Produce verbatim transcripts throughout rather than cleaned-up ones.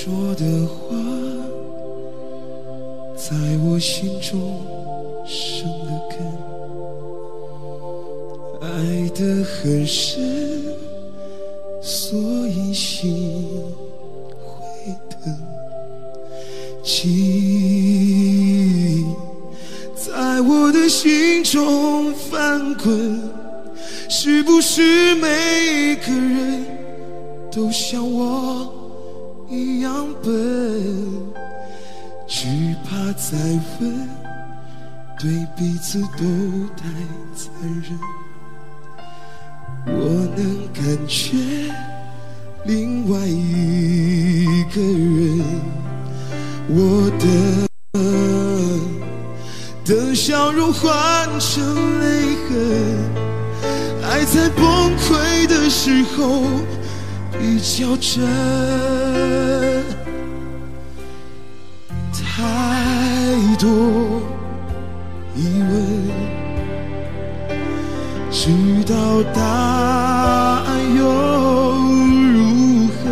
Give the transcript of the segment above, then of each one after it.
说的话在我心中生了根，爱得很深，所以心会疼。记忆在我的心中翻滚，是不是每个人都像我一样笨？只怕再问，对彼此都太残忍。我能感觉另外一个人，我的的笑容换成泪痕，爱在崩溃的时候比较真。太多疑问，知道答案又如何？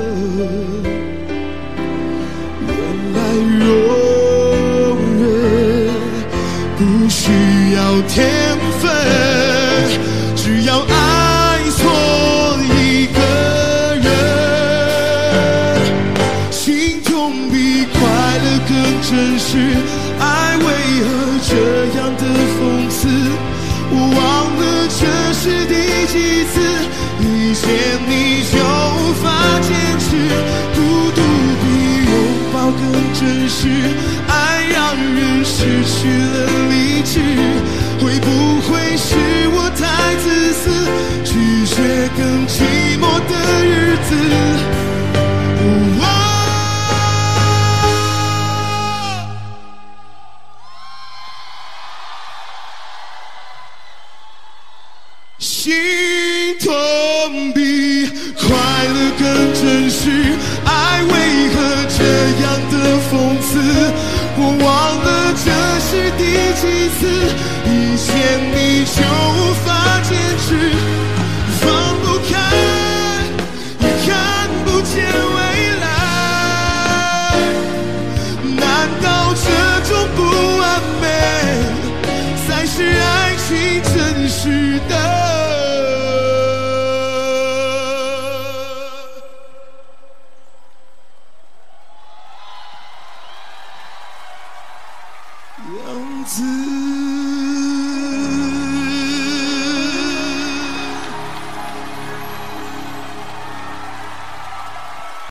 原来容忍不需要天分，只要爱错一个人。心痛比快乐更真实，爱为何这样的讽刺？我忘了这是第几次一见你就发坚持，孤独比拥抱更真实，爱让人失去了理智，会不会是我太自私，拒绝更寂寞的日子？哦心痛比快乐更真实，爱为何这样的讽刺？我忘了这是第几次一见你就发坚持，放不开也看不见未来，难道这种不完美才是爱情真实的